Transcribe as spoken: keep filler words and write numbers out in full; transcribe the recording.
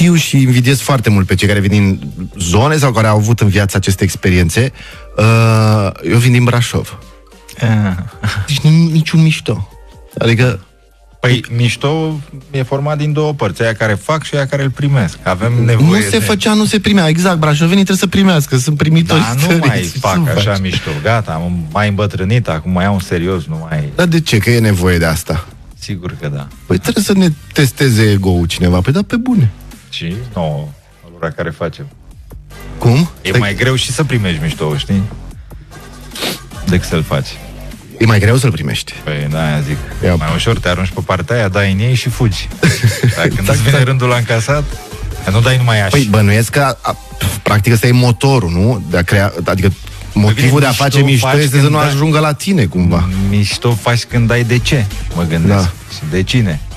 știu și invidiez foarte mult pe cei care vin din zone sau care au avut în viață aceste experiențe. Uh, eu vin din Brașov. Deci niciun mișto. Adică... Păi, mișto e format din două părți, aia care fac și aia care îl primesc. Avem nevoie Nu se de... făcea, nu se primea. Exact, brașovenii trebuie să primească, sunt primitori. Da, nu mai fac așa faci. Mișto. Gata, am mai îmbătrânit, acum mai iau în serios, nu mai... Dar de ce? Că e nevoie de asta? Sigur că da. Păi trebuie să ne testeze ego-ul cineva. Păi da, pe bune. Și nouă, alora care facem. Cum? E Stai... mai greu și să primești mișto, știi? Decât să-l faci. E mai greu să-l primești. Păi, da, aia zic. Ia. Mai ușor te arunci pe partea aia, dai în ei și fugi. Dar când îți vine rândul la încasat, nu dai numai așa. Păi bănuiesc că, a, practic, ăsta e motorul, nu? De a crea, adică motivul păi, de a face mișto este să nu ajungă la tine, cumva. Mișto faci când dai de ce, mă gândesc. Da. Și de cine.